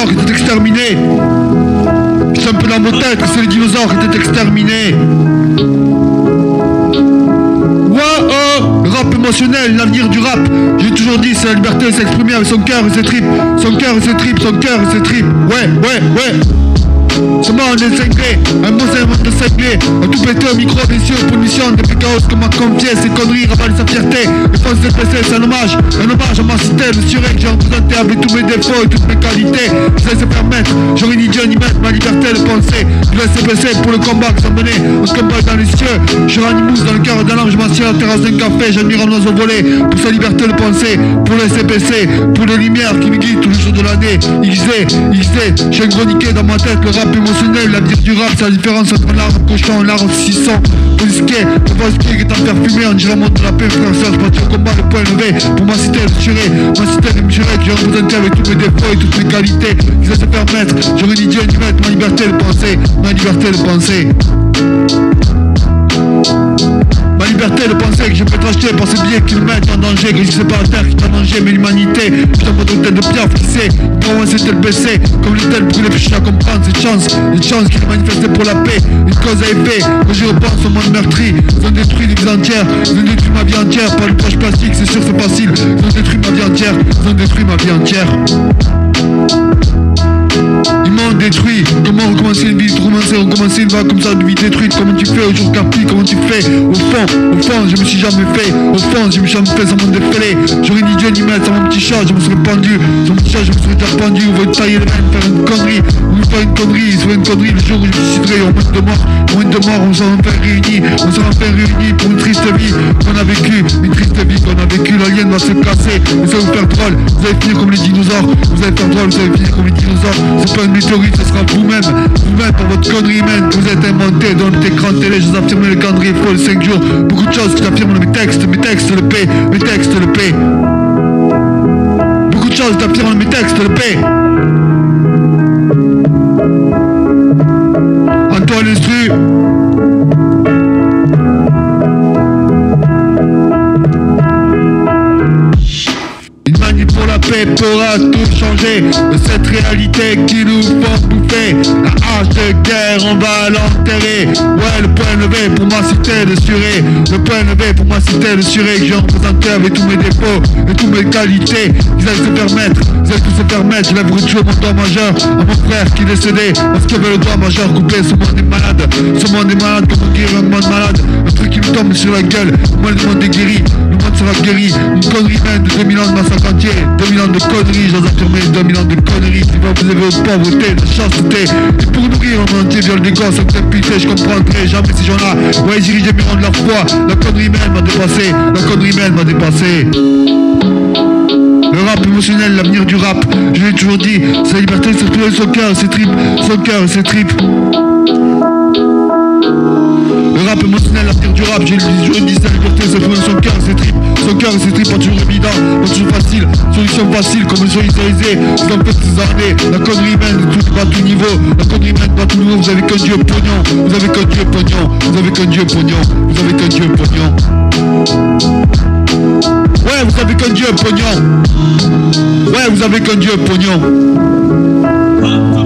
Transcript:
dinosaures étaient exterminés. C'est un peu dans mon tête que c'est les dinosaures qui étaient exterminés. Wow, le rap émotionnel, l'avenir du rap. J'ai toujours dit, c'est la liberté de s'exprimer avec son cœur et ses tripes. Son cœur et ses tripes, son cœur et ses tripes. Ouais. Ce monde est cinglé, un mot c'est un monde de cinglé. Un tout pété au micro, bien sûr, pour une mission de chaos que m'a confié. Ses conneries ravalent sa fierté. Les fonds de PC, c'est un hommage à ma cité. Le suré que j'ai représenté avec tous mes défauts et toutes mes qualités. Je laisse se permettre, j'aurais ni Dieu ni maître, ma liberté de penser. Je laisse PC pour le combat que ça menait. On se combat dans les cieux, je ranimousse dans le cœur d'un homme. Je m'assieds à la terrasse d'un café, j'admire un oiseau volé. Pour sa liberté de penser, pour le CPC, pour les lumières qui me guident tous les jours de l'année. XD, j'ai chroniqué dans ma tête le rap émotionnel, l'avenir du rap, c'est la différence entre l'arbre cochon et l'arbre 600. Risqué, le bosquet qui est en perfumé, on dirait un monde de la paix, frère, ça, je parti au combat, le point levé, pour ma cité, le juré, ma cité, le juré, que j'ai représenté avec tous mes défauts et toutes mes qualités, qui laisse se permettre, j'aurais ni Dieu ni maître, ma liberté de penser, ma liberté de penser. Ma liberté de penser que je peux être acheté par ces billets qui me mettent en danger, que c'est pas la terre qui est en danger, mais l'humanité. Putain, pas de tête de pierre fixée, pour avancer tel baissé, comme les tels brûlés, puis je suis à comprendre ces chances qui se manifestaient pour la paix, une cause à effet. Quand j'y repense au monde meurtri, ils ont détruit des vies entières, ils ont détruit ma vie entière, par le poche plastique, c'est sûr c'est facile, ils ont détruit ma vie entière, ils ont détruit ma vie entière. Ils m'ont détruit, comment recommencer une vie, recommencer une vague comme ça, une vie détruite, comment tu fais au jour carpi, comment tu fais, au fond, je me suis jamais fait, au fond, je me suis jamais fait sans mon défilé, j'aurais ni Dieu ni maître, sans mon petit chat, je me serais pendu, sans mon petit chat, je me serais déjà pendu, on va tailler les mains, faire une connerie, le jour où je me suiciderai, au moins de mort, on s'en fait réunis, pour une triste vie qu'on a vécue, l'alien va se casser, vous allez vous faire drôle, vous allez finir comme les dinosaures, c'est pas une météorite, ce sera vous-même pour votre connerie humaine que vous êtes inventé dans notre écran de télé. Je vous affirme le calendrier faux de 5 jours, beaucoup de choses qui affirment mes textes, le P, beaucoup de choses t'affirment mes textes, le P. Antoine Instru. Pour la paix pourra tout changer de cette réalité qui nous font bouffer. La hache de guerre, on va l'enterrer. Ouais, le point levé pour ma cité de Suré. Le point levé pour ma cité de Suré, que j'ai représenté avec tous mes défauts et toutes mes qualités. Ils allaient tous se permettre. Je lèverai toujours mon doigt majeur à mon frère qui est décédé parce qu'il avait le doigt majeur coupé. Ce monde est malade, comme on dirait un monde malade. Un truc qui me tombe sur la gueule. Moi, le monde est guéri, le monde sera guéri. Une connerie humaine de 2000 ans de massacre entier. 2000 ans de conneries, j'ose affirmer 2000 ans de conneries. Si vous avez de pauvreté, de chasteté, et pour nourrir un entier viol des gosses, avec impunité, je comprendrai jamais ces gens-là. Ouais, ils dirigent de leur foi. La connerie humaine m'a dépassé. Le rap émotionnel, l'avenir du rap. Je l'ai toujours dit, c'est la liberté de s'exprimer son cœur et ses tripes. Le rap émotionnel, l'avenir du rap, j'ai toujours dit, c'est la liberté de s'exprimer son cœur et ses tripes. Son cœur et ses tripes, pas toujours évident, pas toujours facile. Solution facile, comme le solidarisé. Vous en faites ces années. La connerie humaine, tout pas tout niveau. La connerie humaine, pas tout niveau. Vous avez qu'un Dieu pognon. Vous avez qu'un Dieu pognon. Ouais, vous avez qu'un Dieu pognon.